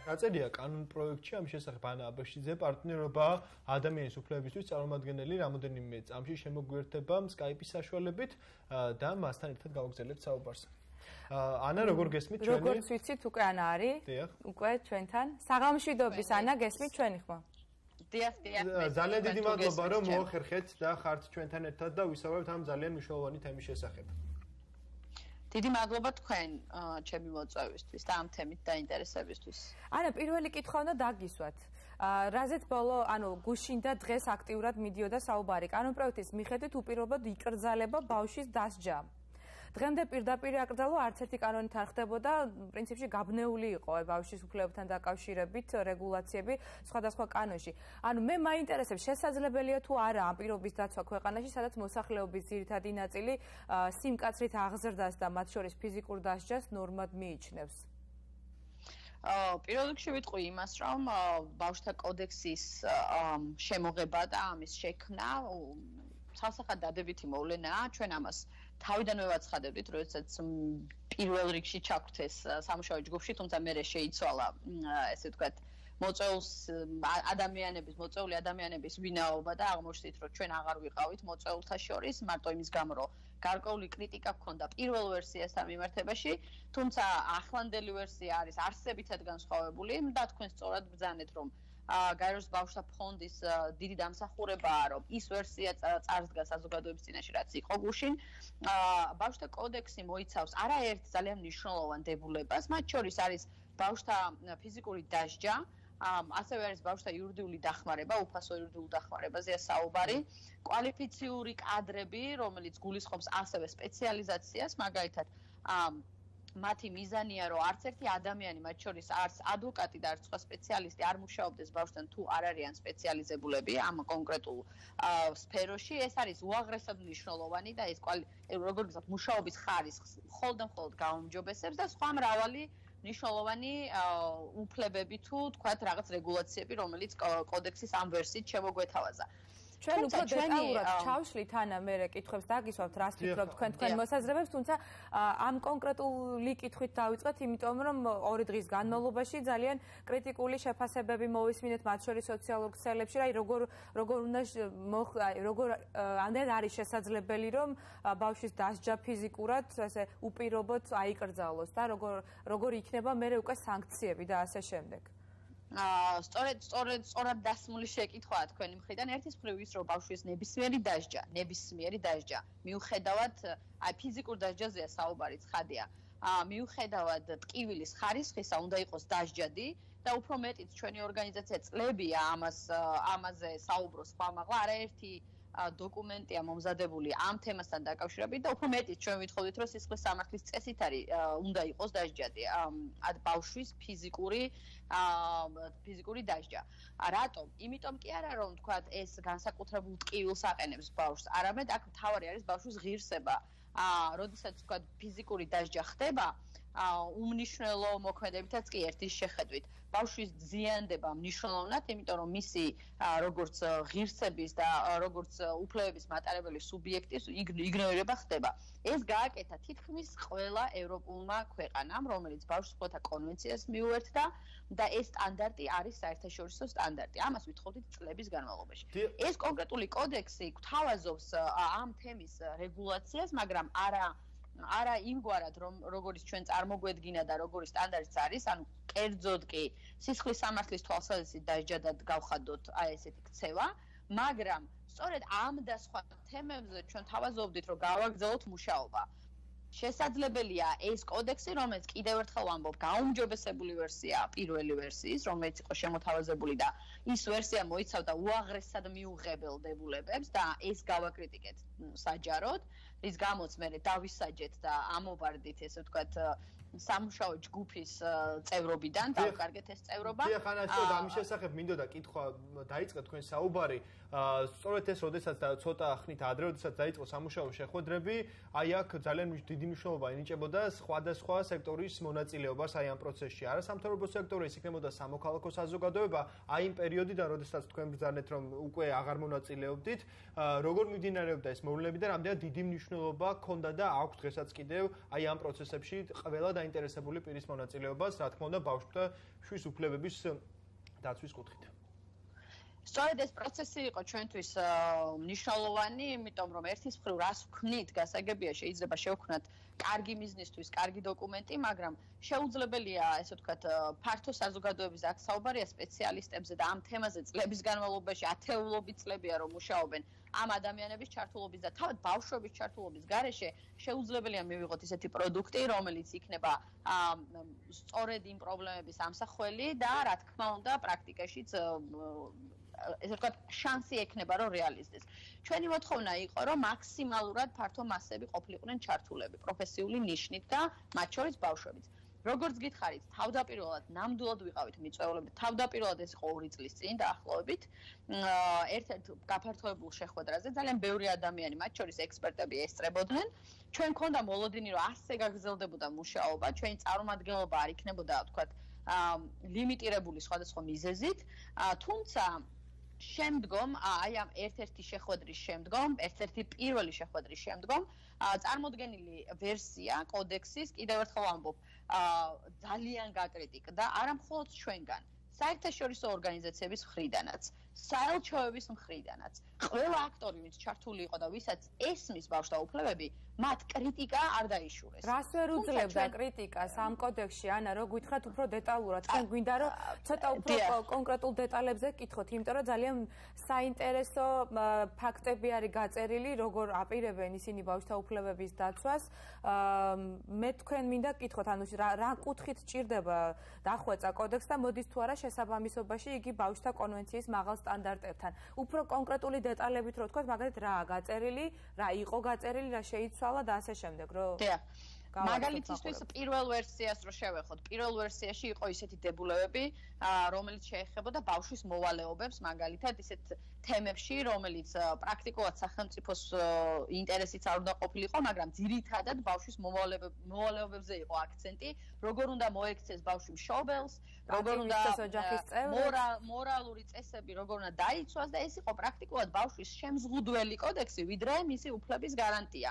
Გაწერია კანონ პროექტში ამ შესახებ ანა აბაშიძე პარტნიორობა ადამიანის უფლებისთვის წარმომადგენელი რამოდენიმე წამში შემოგვიერთდება Skype-ის საშუალებით და მასთან ერთად გავაგრძელებთ საუბარს. ანა როგორ გესმით ჩვენი? როგორც ვიცით უკვე ანა არის. უკვე ჩვენთან. საღამოშვიდობის ანა გესმით ჩვენი ხმა? დიახ. ძალიან დიდი მადლობა რომ მოახერხეთ და ხართ ჩვენთან ერთად და ვისაუბრებთ ამ ძალიან მნიშვნელოვანი თემის შესახებ. დიდი მადლობა თქვენ ჩემი მოწვევისთვის და ამ თემით დაინტერესებისთვის. ანა, პირველი კითხვა უნდა დაგისვათ. რაზეც ბოლო, გუშინ და დღეს აქტიურად მიდიოდა საუბარი. კანონპროექტის მიხედვით უპირობოდ იკრძალება ბავშვის დასჯა. დღემდე პირდაპირ აკრძალვა არც ერთი კანონით არ ხდებოდა, პრინციპში გაბნეული იყო ბავშვის უფლებებთან დაკავშირებით რეგულაციები სხვადასხვა კანონში. მე მაინტერესებს შესაძლებელია თუ არა ამ პირობის დაცვა ქვეყანაში, სადაც მოსახლეობის ძირითადი ნაწილი სიმკაცრით აღზრდას და მათ შორის ფიზიკურ დასჯას ნორმად მიიჩნევს. პირველ რიგში ვიტყვი იმას, რომ ბავშვთა კოდექსის შემოღება და ამის შექმნა სასახად დადებითი მოვლენაა. ჩვენ ამას თავიდანვე ვაცხადებდით, როდესაც პირველ რიგში ჩაგვთეს სამუშაო ჯგუფში, თუმცა მერე შეიცვალა, ესე ვთქვათ, მოწვეული ადამიანების ვინაობა და აღმოჩნდით, რომ ჩვენ აღარ ვიყავით მოწვეულთა შორის, მარტო იმის გამო, რომ გარკვეული კრიტიკა გქონდა პირველ ვერსიასთან მიმართებაში, თუმცა ახლანდელი ვერსია არის არსებითად განსხვავებული და თქვენ სწორად ბრძანეთ, რომ გაეროს ბავშვთა ფონდის დიდი დამსახურებაა, რომ ის ვერსია წარსდგა საზოგადოების წინაშე, რაც იყო გუშინ. ბავშვთა კოდექსი მოიცავს არაერთ ძალიან მნიშვნელოვან დებულებას, მათ შორის არის ბავშვთა ფიზიკური დასჯა, ასევე არის ბავშვთა იურიდიული დახმარება, უფასო იურიდიულ დახმარებაზეა საუბარი, კვალიფიციური კადრები, რომელიც გულისხმობს ასევე სპეციალიზაციას, მაგალითად მათი მიზანია, რომ არც ერთი ადამიანი, მათ შორის არც ადვოკატი და არც სხვა სპეციალისტი არ მუშაობდეს ბავშვთან თუ არ არიან სპეციალიზებულები ამ კონკრეტულ სფეროში. ეს არის უაღრესად მნიშვნელოვანი და ეს როგორც ვთქვათ, მუშაობის ხარისხს მხოლოდ გაუმჯობესებს და სხვა მრავალი მნიშვნელოვანი უფლებები თუ თქვათ რაღაც რეგულაციები, რომელიც კოდექსის ამ ვერსიით შემოგვეთავაზა. ჩვენ უფრო დეტალურად ჩავშლით ანა მერე კითხვებს დაგისვამთ რას ფიქრობთ თქვენ მოსაზრებებს, თუმცა ამ კონკრეტული კითხვით დავიწყეთ, იმიტომ რომ 2 დღის განმავლობაში ძალიან კრიტიკული შეფასებები მოვისმინეთ მათ შორის სოციალურ ქსელებში, როგორ არის შესაძლებელი რომ ბავშვის დასჯა ფიზიკურად ასე უპირობოდ აიკრძალოს და როგორ იქნება მერე უკვე სანქციები და ასე შემდეგ. სწორად დასმული შეკითხვაა თქვენი მხრიდან. ერთის მხრივ ის, რომ ბავშვის ნებისმიერი დასჯა, მიუხედავად ფიზიკურ დასჯაზეა საუბარი, ცხადია. მიუხედავად ტკივილის ხარისხისა, უნდა იყოს დასჯადი და უფრო მეტიც ჩვენი ორგანიზაცია წლებია ამაზე საუბრობს ხვალმაღლა, არაერთი დოკუმენტია მომზადებული ამ თემასთან დაკავშირებით და უფრო მეტიც ჩვენ ვითხოვდით, რომ სისხლის სამართლის წესით უნდა იყოს დასჯადი ბავშვის ფიზიკური დასჯა. რატომ? იმიტომ კი არა, რომ თქვათ ეს განსაკუთრებულ ტკივილს აყენებს ბავშვს, არამედ აქ მთავარი არის ბავშვის ღირსება. როდესაც თქვათ ფიზიკური დასჯა ხდება, უმნიშვნელო მოქმედებითაც კი ერთის შეხედვით. ბავშვის ზიანდება მნიშვნელოვნად, იმიტომ რომ მისი როგორც ღირსების და როგორც უფლებების მატარებელი სუბიექტის იგნორირება ხდება. ეს გააკეთა თითქმის ყველა ევროპულმა ქვეყანამ, რომელიც ბავშვთა უფლებათა კონვენციას მიუერთდა და ეს სტანდარტი არის საერთაშორისო სტანდარტი. ამას ვითხოვდით წლების განმავლობაში. ეს კონკრეტული კოდექსი გვთავაზობს ამ თემის რეგულაციას, მაგრამ არა იმგვარად, როგორც ჩვენ წარმოგვედგინა და როგორი სტანდარტიც არის, ანუ კერძოდ კი სისხლის სამართლის თვალსაზრისით დასჯადად გავხადოთ ესეთი ქცევა, მაგრამ სწორედ ამ და სხვა თემებზე ჩვენ თავაზობდით, რომ გავაგრძელოთ მუშაობა. შესაძლებელია ეს კოდექსი, რომელიც კიდევ ერთხელ ვამბობ, გაუმჯობესებული ვერსია პირველი ვერსიის, რომელიც იყო შემოთავაზებული და ის ვერსია მოიცავდა უაღრესად მიუღებელ დებულებებს და ეს გავაკრიტიკეთ საჯაროდ, რის გამოც მე დავისაჯეთ და ამოვარდით, ესე ვთქვათ, სამუშაო ჯგუფის წევრობიდან, დავკარგეთ ეს წევრობა. დიახ, ამის შესახებ მინდოდა კითხვა დაიწყეთ თქვენ საუბარი. სწორედ ეს როდესაც ცოტა ხნით ადრე როდესაც დაიწყო სამუშაო შეხვედრები, აი აქ ძალიან დიდი მნიშვნელობა ენიჭებოდა სხვადასხვა სექტორის მონაწილეობას აი ამ პროცესში. არასამთავრობო სექტორი ის იქნებოდა სამოქალაქო საზოგადოება, აი იმ პერიოდიდან როდესაც თქვენ ბრძანეთ რომ უკვე აღარ მონაწილეობდით, როგორ მიმდინარეობდა ეს მოვლენები და რამდენად დიდი მნიშვნელობა ჰქონდა და აქვს დღესაც კიდევ აი ამ პროცესებში ყველა დაინტერესებული პირის მონაწილეობას, რა თქმა უნდა, ბავშვთა შვილის უფლებების დაცვის კუთხით. სწორედ ეს პროცესი იყო ჩვენთვის მნიშვნელოვანი, იმიტომ რომ ერთის მხრივ რას ვქნით, გასაგებია შეიძლება შევქნათ კარგი მიზნისთვის, კარგი დოკუმენტი, მაგრამ შეუძლებელია, ესე ვთქვათ, ფართო საზოგადოების აქ საუბარია სპეციალისტებზე და ამ თემაზე წლების განმავლობაში, ათეულობით წლებია რომ მუშაობენ ამ ადამიანების ჩართულობის და თავად ბავშვების ჩართულობის გარეშე შეუძლებელია მივიღოთ ისეთი პროდუქტი, რომელიც იქნება სწორედ იმ პრობლემების ამსახველი და რა თქმა უნდა პრაქტიკაშიც ესე ვთქვათ, შანსი ექნება რომ რეალიზდეს. ჩვენი მოთხოვნა იყო რომ მაქსიმალურად ფართო მასები ყოფილიყვნენ ჩართულები პროფესიული ნიშნით და მათ შორის ბავშვებიც. როგორც გითხარით, თავდაპირველად ნამდვილად ვიყავით მიწვეულები. თავდაპირველად ეს იყო 2 წლის წინ დაახლოებით. ერთ-ერთ გაფართოებულ შეხვედრაზე ძალიან ბევრი ადამიანი, მათ შორის ექსპერტები ესწრებოდნენ. ჩვენ გქონდა მოლოდინი რომ ასე გაგრძელდებოდა მუშაობა, ჩვენი წარმომადგენლობა არ იქნებოდა, ვთქვათ, ლიმიტირებული სხვადასხვა მიზეზით, თუმცა შემდგომ, აი ამ ერთ-ერთი შეხვედრის შემდგომ, ერთ-ერთი პირველი შეხვედრის შემდგომ, წარმოდგენილი ვერსია კოდექსის, კიდევ ერთხელ ვამბობ, ძალიან გაკრიტიკდა არა მხოლოდ ჩვენგან, საერთაშორისო ორგანიზაციების მხრიდანაც, საელჩოების მხრიდანაც. ყველა აქტორი, ვინც ჩართული იყო და ვისაც ესმის ბავშვთა უფლებები, მათ კრიტიკა არ დაიშურეს. რას ვერ უძლებდა კრიტიკას ამ კოდექსში, ანა, რო გითხრათ უფრო დეტალურად, ჩვენ გვინდა რომ ცოტა უფრო კონკრეტულ დეტალებზე გკითხოთ, იმიტომ რომ ძალიან საინტერესო ფაქტები არის გაწერილი, როგორ აპირებენ ისინი ბავშვთა უფლებების დაცვას. მე თქვენ მინდა გკითხოთ, ანუ რა კუთხით ჭირდება დახვეწა კოდექსს და მოდის თუ არა შესაბამისობაში იგი ბავშვთა კონვენციის მაღალ სტანდარტებთან. უფრო კონკრეტული დეტალებით რო ვთქვათ, მაგალითად რაა გაწერილი, რა იყო გაწერილი, რა შეიცვალა და ასე შემდეგ, რო მაგალითისთვის პირველ ვერსიას რო შევეხოთ, პირველ ვერსიაში იყო ისეთი დებულებები, რომელიც შეეხებოდა ბავშვის მოვალეობებს, მაგალითად ისეთ თემებში, რომელიც პრაქტიკულად სახელმწიფოს ინტერესიც არ უნდა ყოფილიყო, მაგრამ ძირითადად ბავშვის მოვალეობებზე იყო აქცენტი, როგორ უნდა მოექცეს ბავშვი მშობელს, როგორ უნდა მორალური წესები, როგორ უნდა დაიცვას და ეს იყო პრაქტიკულად ბავშვის შემზღუდველი კოდექსი, ვიდრე მისი უფლების გარანტია.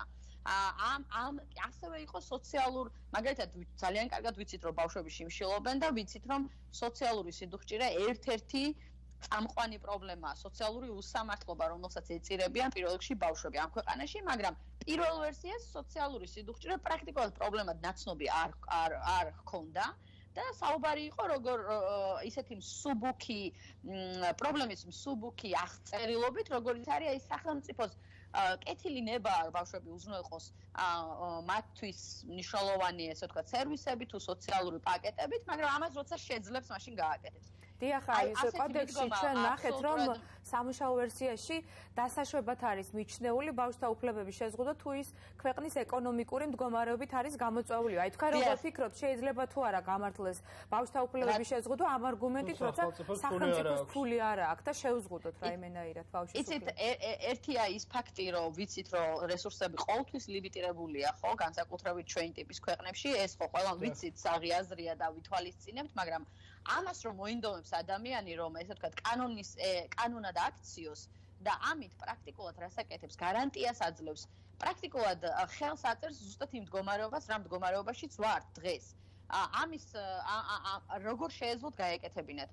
ასევე იყო სოციალურ, მაგალითად ძალიან კარგად ვიცით რომ ბავშვები შიმშილობენ და ვიცით რომ სოციალური სიდუხჭირე ერთ-ერთი წამყვანი პრობლემაა, სოციალური უსამართლობა, რომელსაც ეწირებიან პირველ რიგში ბავშვები ამ ქვეყანაში, მაგრამ პირველ ვერსიას სოციალური სიდუხჭირე პრაქტიკულად პრობლემად ნაცნობი არ ჰქონდა. და საუბარი იყო როგორ ისეთი მსუბუქი პრობლემის მსუბუქი აღწერილობით, როგორიც არის აი სახელმწიფოს კეთილი ნება ბავშვები უზრუნველყოს მათთვის მნიშვნელოვანი ესე ვთქვათ სერვისები თუ სოციალური პაკეტებით, მაგრამ ამას როცა შეძლებს, მაშინ გააკეთებს. დიახ, ეს კოდექსში ჩვენ ნახეთ, რომ სამუშაო ვერსიაში დასაშვებად არის მიჩნეული ბავშვთა უფლებების შეზღუდვა თუ ის ქვეყნის ეკონომიკური მდგომარეობით არის გამოწვეული. აი თქვენ როგორ ფიქრობთ, შეიძლება თუ არა გამართლეს ბავშვთა უფლებების შეზღუდვა ამ არგუმენტით, როცა სახელმწიფოს ფული არ აქვს და შევზღუდოთ რაიმენაირად ბავშვის უფლებები. ერთია ის ფაქტი, რომ ვიცით, რომ რესურსები ყოველთვის ლიმიტირებულია, ხო, განსაკუთრებით ჩვენ ტიპის ქვეყნებში, ეს ხო ყველამ ვიცით, საღი აზრია და ვითვალისწინებთ, მაგრამ ამას რომ მოინდომებს ადამიანი, რომ ესე ვთქვათ, კანონად აქციოს და ამით პრაქტიკულად რასაკეთებს, გარანტიას აძლევს, პრაქტიკულად ხელს აწერს ზუსტად იმ მდგომარეობას, რა მდგომარეობაშიც ვართ დღეს. ამის როგორ შეეძლოთ გაეკეთებინათ.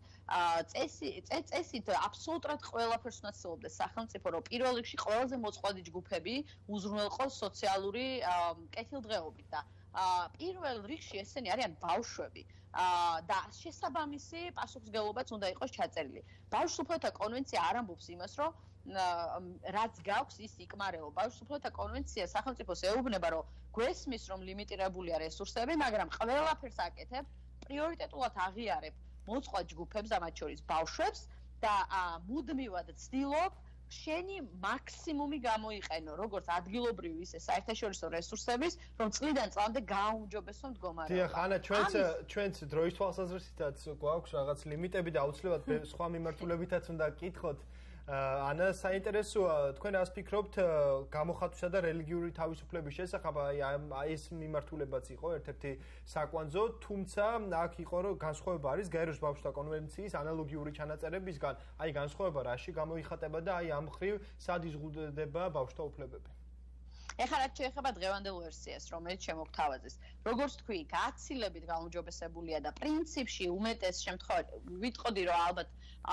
წესით აბსოლუტურად ყველაფერს უნდა ცდილობდეს სახელმწიფო, რომ პირველ რიგში ყველაზე მოწყვლადი ჯგუფები უზრუნველყოს სოციალური კეთილდღეობით და პირველ რიგში ესენი არიან ბავშვები. და შესაბამისი პასუხისმგებლობაც უნდა იყოს ჩაწერილი. ბავშვთა უფლებათა კონვენცია არ ამბობს იმას, რომ რაც გაქვს ის იკმარება. ბავშვთა უფლებათა კონვენცია სახელმწიფოს ეუბნება, რომ გვესმის, რომ ლიმიტირებულია რესურსები, მაგრამ ყველაფერს აკეთებ, პრიორიტეტულად აღიარებ მოწყვლად ჯგუფებს, ამათ შორის ბავშვებს და მუდმივად ცდილობ შენი მაქსიმუმი გამოიყენო, როგორც ადგილობრივი, ისე საერთაშორისო რესურსების, რომ წლიდან წლამდე გააუმჯობესო მდგომარეობა. დიახ, ანა, ჩვენც დროის თვალსაზრისითაც გვაქვს რაღაც ლიმიტები და აუცილებლად სხვა მიმართულებითაც უნდა გკითხოთ. ანა საინტერესოა თქვენ რას ფიქრობთ გამოხატვისა და რელიგიური თავისუფლების შესახებ აი ეს მიმართულებაც იყო ერთ-ერთი საკვანძო თუმცა აქ იყო რომ განსხვავება არის გაეროს ბავშვთა კონვენციის ანალოგიური ჩანაწერებისგან აი განსხვავება რაში გამოიხატება და აი ამ ხრივ სად იზღუდება ბავშვთა უფლებები ეხლა რაც შეეხება დღევანდელ ვერსიას, რომელიც შემოგთავაზეს. როგორც თქვი, გაცილებით გაუმჯობესებულია და პრინციპში უმეტეს შემთხვევაში ვიტყოდი, რომ ალბათ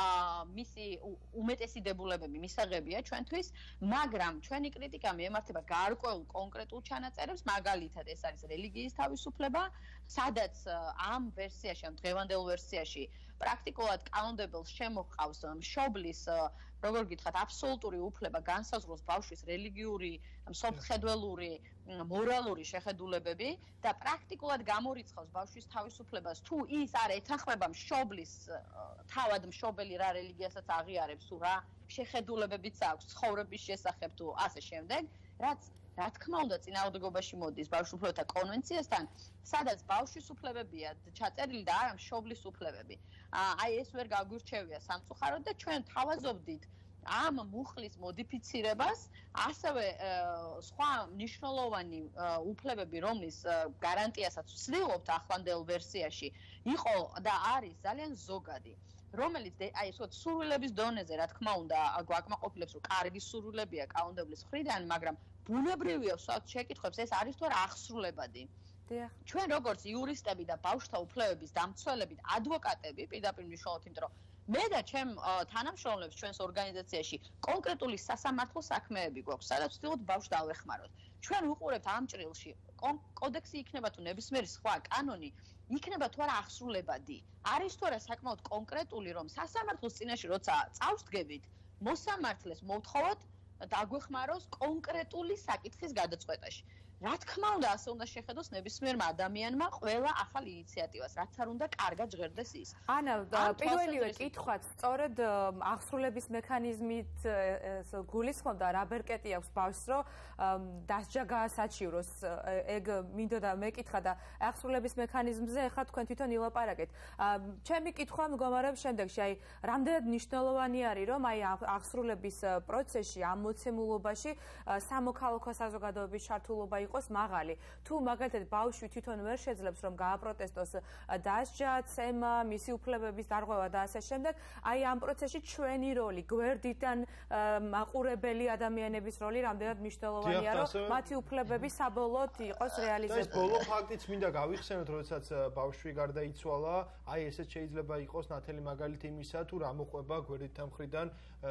მისი უმეტესი დებულებები მისაღებია ჩვენთვის, მაგრამ ჩვენი კრიტიკა მიემართება გარკვეულ კონკრეტულ ჩანაწერებს, მაგალითად ეს არის რელიგიის თავისუფლება, სადაც ამ ვერსიაში, ამ დღევანდელ ვერსიაში პრაქტიკულად კანონმდებელს შემოჰყავს მშობლის როგორ გითხრათ, აბსოლუტური უფლება განსაზღვროს ბავშვის რელიგიური, მსოფლმხედველური, მორალური შეხედულებები და პრაქტიკულად გამორიცხავს ბავშვის თავისუფლებას, თუ ის არ ეთანხმება მშობლის თავად მშობელი რა რელიგიასაც აღიარებს, თუ რა შეხედულებებიც აქვს ცხოვრების შესახებ თუ ასე შემდეგ, რაც რა თქმა უნდა წინააღმდეგობაში მოდის ბავშვთა უფლებათა კონვენციასთან, სადაც ბავშვის უფლებებია ჩაწერილი და არა მშობლის უფლებები. აი ეს ვერ გაგვირჩევია სამწუხაროდ და ჩვენ თავაზობდით ამ მუხლის მოდიფიცირებას, ასევე სხვა მნიშვნელოვანი უფლებები, რომლის გარანტიასაც ვცდილობთ ახლანდელ ვერსიაში, იყო და არის ძალიან ზოგადი. რომელიც აი ეს სურვილების დონეზე რა თქმა უნდა გვაკმაყოფილებს რომ კარგი სურვილებია კანონმდებლობის მხრიდან, მაგრამ ბუნებრივია ვსვათ შეკითხვებს ეს არის თუ არა აღსრულებადი. ჩვენ როგორც იურისტები და ბავშვთა უფლებების დამცველებით ადვოკატები პირდაპირ მნიშვნელობთ, იმიტომ რომ მე და ჩემ თანამშრომლებს ჩვენს ორგანიზაციაში კონკრეტული სასამართლო საქმეები გვაქვს, სადაც ვცდილობთ ბავშვს დავეხმაროთ. ჩვენ ვუყურებთ ამ ჭრილში კოდექსი იქნება თუ ნებისმიერი სხვა კანონი იქნება თუ არა აღსრულებადი. არის თუ არა საკმაოდ კონკრეტული, რომ სასამართლოს წინაშე როცა წავსდგებით, მოსამართლეს მოვთხოვოთ დაგვეხმაროს კონკრეტული საკითხის გადაწყვეტაში. რა თქმა უნდა, ასე უნდა შეხედოს ნებისმიერმა ადამიანმა ყველა ახალ ინიციატივას, რაც არ უნდა კარგად ჟღერდეს ის. ანა, პირველივე კითხვაც სწორედ აღსრულების მექანიზმით გულისხმობდა, რა ბერკეტი აქვს ბავშვს, რომ დასჯა გაასაჩივროს. ეგ მინდოდა მეკითხა და აღსრულების მექანიზმზე ახლა თქვენ თვითონ ილაპარაკეთ. ჩემი კითხვა მდგომარეობს შემდეგში, აი, რამდენად მნიშვნელოვანი არის, რომ აი აღსრულების პროცესში, ამ მოცემულობაში სამოქალაქო საზოგადოების ჩართულობა იყოს მაღალი. თუ მაგალითად ბავშვი თვითონ ვერ შეძლებს რომ გააპროტესტოს დასჯა, ცემა, მისი უფლებების დარღვევა და ასე შემდეგ, აი ამ პროცესში ჩვენი როლი, გვერდიდან მაყურებელი ადამიანების როლი რამდენად მნიშვნელოვანია, რომ მათი უფლებები საბოლოოდ იყოს რეალიზებული. ეს ბოლო ფაქტიც მინდა გავიხსენოთ, როდესაც ბავშვი გარდაიცვალა, აი ესეც შეიძლება იყოს ნათელი მაგალითი იმისა, თუ რა მოყვება გვერდიდან მხრიდან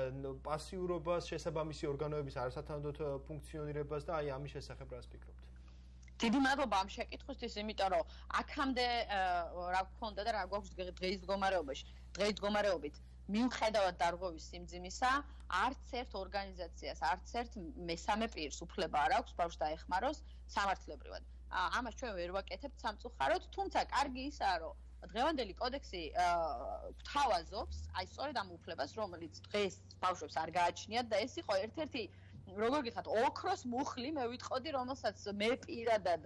პასიურობას, შესაბამისი ორგანოების არასათანადოდ ფუნქციონირებას და აი ამის შესახებ რას ფიქრობთ? დიდი მადლობა ამ შეკითხვისთვის, იმიტომ რომ აქამდე რა გქონდა და რა გვაქვს დღეის მდგომარეობაში. დღეის მდგომარეობით მიუხედავად დარღვევის სიმძიმისა, არც ერთ ორგანიზაციას, არც ერთ მესამე პირს უფლება არ აქვს ბავშვს დაეხმაროს სამართლებრივად. ამას ჩვენ ვერ ვაკეთებთ სამწუხაროდ, თუმცა კარგი ისაა, რომ დღევანდელი კოდექსი გვთავაზობს, აი სწორედ ამ უფლებას, რომელიც დღეს ბავშვებს არ გააჩნიათ და ეს იყო ერთ-ერთი როგორ გითხრათ, ოქროს მუხლი, მე ვიტყოდი, რომელსაც მე პირადად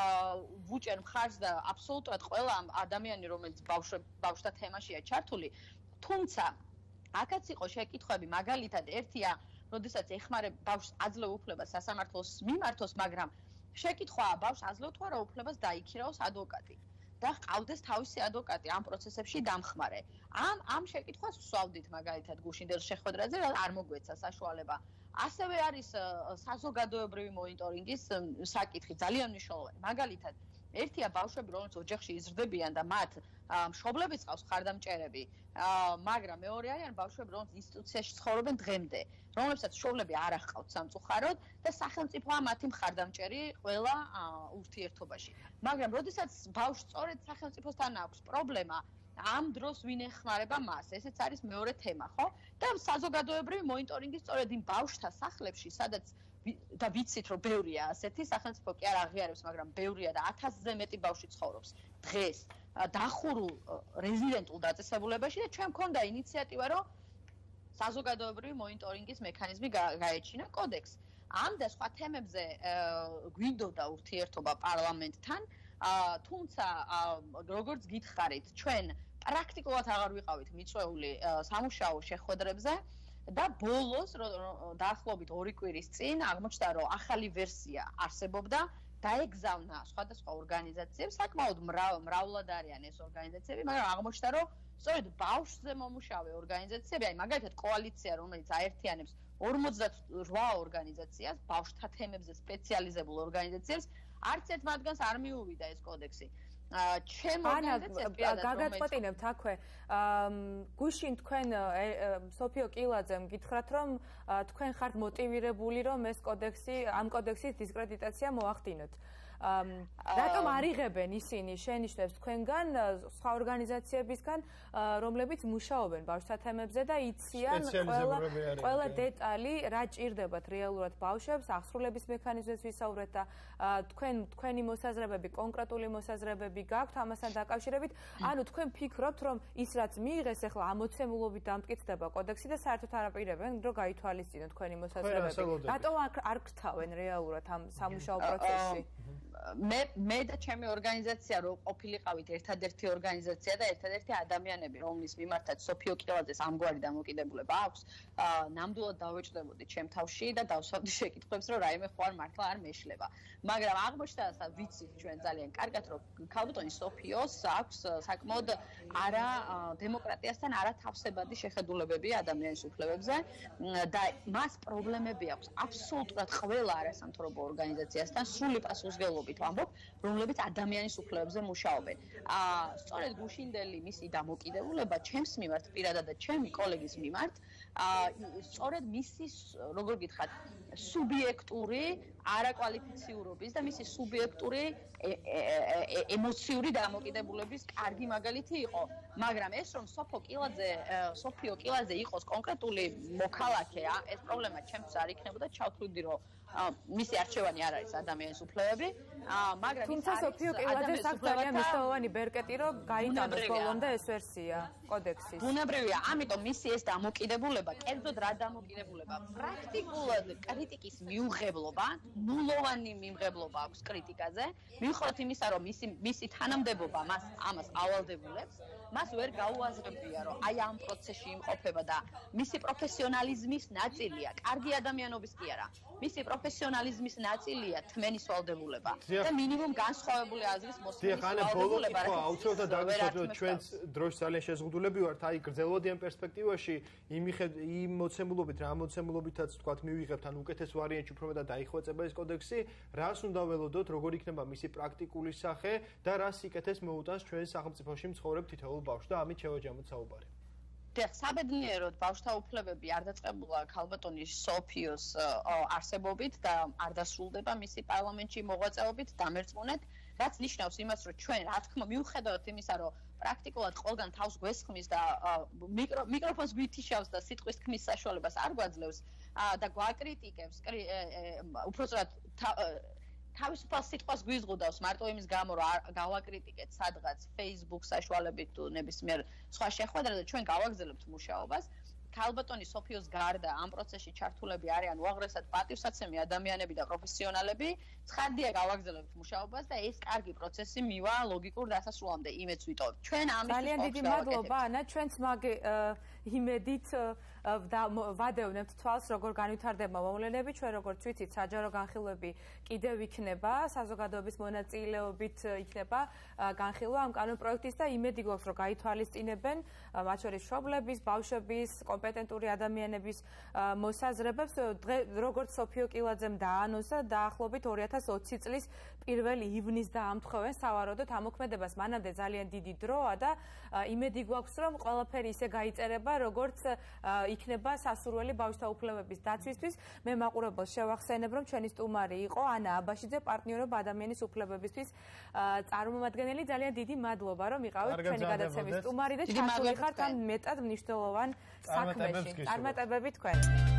ვუჭერ მხარს და აბსოლუტურად ყველა ადამიანი, რომელიც ბავშვთა თემაშია ჩართული, თუმცა აქაც იყო შეკითხვები, მაგალითად, ერთია, როდესაც ეხმარება ბავშვს აძლევ უფლებას სასამართლოს მიმართოს, მაგრამ შეკითხვაა, ბავშვს აძლევ თუ არა უფლებას დაიქირავოს ადვოკატი და ყავდეს თავისი ადვოკატი ამ პროცესებში დამხმარე. ამ შეკითხვას ვსვავდით მაგალითად გუშინდელ შეხვედრაზე, არ მოგვეცა საშუალება. ასევე არის საზოგადოებრივი მონიტორინგის საკითხი, ძალიან მნიშვნელოვანი. მაგალითად, ერთია ბავშვები, რომლებიც ოჯახში იზრდებიან და მათ მშობლების ყავს ხარდამჭერები, მაგრამ მეორე არიან ბავშვები, რომლებიც ინსტიტუციაში ცხოვრობენ დღემდე, რომლებსაც მშობლები არ აჰყავთ სამწუხაროდ და სახელმწიფოა მათი მხარდამჭერი ყველა ურთიერთობაში. მაგრამ როდესაც ბავშვს სწორედ სახელმწიფოსთან აქვს პრობლემა, ამ დროს ვინ ეხმარება მას? ესეც არის მეორე თემა, ხო? და საზოგადოებრივი მონიტორინგი სწორედ იმ ბავშვთა სახლებში, სადაც და ვიცით, რომ ბევრია ასეთი, სახელმწიფო კი არ აღიარებს, მაგრამ ბევრია და 1000-ზე მეტი ბავშვი ცხოვრობს დღეს დახურულ რეზიდენტულ დაწესებულებაში და ჩვენ მქონდა ინიციატივა, რომ საზოგადოებრივი მონიტორინგის მექანიზმი გაეჩინა კოდექსს. ამ და სხვა თემებზე გვინდოდა ურთიერთობა პარლამენტთან, თუმცა როგორც გითხარით, ჩვენ პრაქტიკულად აღარ ვიყავით მიწვეული სამუშაო შეხვედრებზე და ბოლოს დაახლოებით 2 კვირის წინ აღმოჩნდა, რომ ახალი ვერსია არსებობდა დაეგზავნა სხვადასხვა ორგანიზაციებს, საკმაოდ მრავლად არიან ეს ორგანიზაციები, მაგრამ აღმოჩნდა, რომ სწორედ ბავშვზე მომუშავე ორგანიზაციები, აი მაგალითად კოალიცია, რომელიც აერთიანებს 48 ორგანიზაციას, ბავშვთა თემებზე სპეციალიზებულ ორგანიზაციებს, არც ერთ მათგანს არ მიუვიდა ეს კოდექსი. ჩემ ორგანიზაციას გაგაწყვეტინებთ აქვე გუშინ თქვენ სოფიო კილაძემ გითხრათ რომ თქვენ ხართ მოტივირებული რომ ეს კოდექსი ამ კოდექსის დისკრედიტაცია მოახდინოთ რატომ არ იღებენ ისინი შენიშვნებს თქვენგან სხვა ორგანიზაციებისგან რომლებიც მუშაობენ ბავშვთა თემებზე და იციან ყველა დეტალი რა ჭირდებათ რეალურად ბავშვებს აღსრულების მექანიზმებს ვისაუბრეთ და თქვენი მოსაზრებები კონკრეტული მოსაზრებები გაქვთ ამასთან დაკავშირებით ანუ თქვენ ფიქრობთ რომ ის რაც მიიღეს ახლა ამოცემულობით დამტკიცდება კოდექსი და საერთოდ არ აპირებენ რომ გაითვალისწინოთ თქვენი მოსაზრებები რატომ არ გრთავენ რეალურად ამ სამუშაო პროცესში მე და ჩემი ორგანიზაცია რო ყოფილიყავით ერთადერთი ორგანიზაცია და ერთადერთი ადამიანები რომლის მიმართაც სოფიო კილაძეს ამგვარი დამოკიდებულება აქვს ნამდვილად დავეჭდებოდი ჩემ თავში და დავსვავდი შეკითხვებს რომ რაიმე ხო არ მართლა არ მეშლება მაგრამ აღმოჩნდა და ვიცით ჩვენ ძალიან კარგად რომ ქალბატონი სოფიოს აქვს საკმაოდ არა დემოკრატიასთან არა თავსებადი შეხედულებები ადამიანის უფლებებზე და მას პრობლემები აქვს აბსოლუტურად ყველა არასამთავრობო ორგანიზაციასთან სრული პასუხისმგებლობით ვამბობ, რომლებიც ადამიანის უფლებებზე მუშაობენ. სწორედ გუშინდელი მისი დამოკიდებულება ჩემს მიმართ პირადად და ჩემი კოლეგის მიმართ, სწორედ მისი, როგორ გითხრათ, სუბიექტური არაკვალიფიციურობის და მისი სუბიექტური ემოციური დამოკიდებულების კარგი მაგალითი იყო, მაგრამ ეს რომ სოფიო კილაძე იყოს კონკრეტული მოქალაქე, ეს პრობლემა ჩემთვის არ იქნებოდა, ჩავთვლიდი რომ მისი არჩევანი არ არის ადამიანის უფლებები, მაგრამ თუმცა სოფიო კილაძეს აქვს ძალიან მნიშვნელოვანი ბერკეტი, რომ გაიტანოს ბოლომდე ეს ვერსია კოდექსის. ბუნებრივია, ამიტომ მისი ეს დამოკიდებულება, კერძოდ რა დამოკიდებულება, პრაქტიკულად კრიტიკის მიუღებლობა, ნულოვანი მიმღებლობა აქვს კრიტიკაზე, მიუხედავად იმისა, რომ მისი თანამდებობა ამას ავალდებულებს, მას ვერ გაუაზრებია, რომ აი ამ პროცესში იმყოფება და მისი პროფესიონალიზმის ნაწილია, კარგი ადამიანობის კი არა. მისი პროფესიონალიზმის ნაწილია თმენის ვალდებულება და მინიმუმ განსხვავებული აზრის მოსმენის ვალდებულება. ხო, აუცილებლად დავიწყოთ ჩვენს დროს ძალიან შეზღუდულები ვართ, აი გრძელვადიან პერსპექტივაში იმ მოცემულობით, რა მოცემულობითაც თქვათ მივიღებთ, ან უკეთეს ვარიანტში უფრო მეტად დაიხვეწება ეს კოდექსი, რას უნდა ველოდოთ, როგორ იქნება მისი პრაქტიკული სახე და რას იკეთეს მოუტანს ჩვენ სახელმწიფოში მცხოვრებ თითოეულ ბავშვს და ამით შევაჯამოთ საუბარი. დიახ, საბედნიეროდ ბავშვთა უფლებები არ დაწყებულა ქალბატონის სოფიოს არსებობით და არ დასრულდება მისი პარლამენტში მოღვაწეობით დამერწმუნეთ, რაც ნიშნავს იმას, რომ ჩვენ რა თქმა მიუხედავად იმისა, რომ პრაქტიკულად ყველგან თავს გვესხმის და მიკროფონს გვითიშავს და სიტყვის თქმის საშუალებას არ გვაძლევს და გვაკრიტიკებს, უпростоრად თავისუფალ სიტყვას გვიზღუდავს მარტო იმის გამო რომ გავაკრიტიკეთ სადღაც Facebook საშუალებით თუ ნებისმიერ სხვა შეხვედრაზე ჩვენ გავაგზავნებთ მუშაობას ქალბატონი სოფიოს გარდა ამ პროცესში ჩართულები არიან უაღრესად პატივსაცემი ადამიანები და პროფესიონალები ცხადია გავაგზავნებთ მუშაობას და ეს კარგი პროცესი მივა ლოგიკურ დასასრულამდე იმეც ვიტოვებ ჩვენ ამის ძალიან დიდი მადლობა ანა ჩვენც იმედით ვადევნებთ თვალს როგორ განვითარდება მოვლენები ჩვენ როგორც ვიცით საჯარო განხილვები კიდევ იქნება საზოგადოების მონაწილეობით იქნება განხილვა ამ კანონპროექტის და იმედი გვაქვს რომ გაითვალისწინებენ მათ შორის მშობლების ბავშვების კომპეტენტური ადამიანების მოსაზრებებს როგორც სოფიო კილაძემ დაანონსა დაახლოებით 2020 წლის 1 ივნისს დაამთხოვენ სავარაუდოდ ამოქმედებას მანამდე ძალიან დიდი დროა და იმედი გვაქვს რომ ყველაფერი ისე გაიწერება როგორც იქნება სასურველი ბავშვთა უფლებების დაცვისთვის მე მაყურებელს შევახსენებ რომ ჩვენი სტუმარი იყო ანა აბაშიძე პარტნიორობა ადამიანის უფლებებისთვის წარმომადგენელი ძალიან დიდი მადლობა რომ იყავით ჩვენი გადაცემის სტუმარი და ჩართული ხართ ამ მეტად მნიშვნელოვან საქმეში წარმატებები თქვენ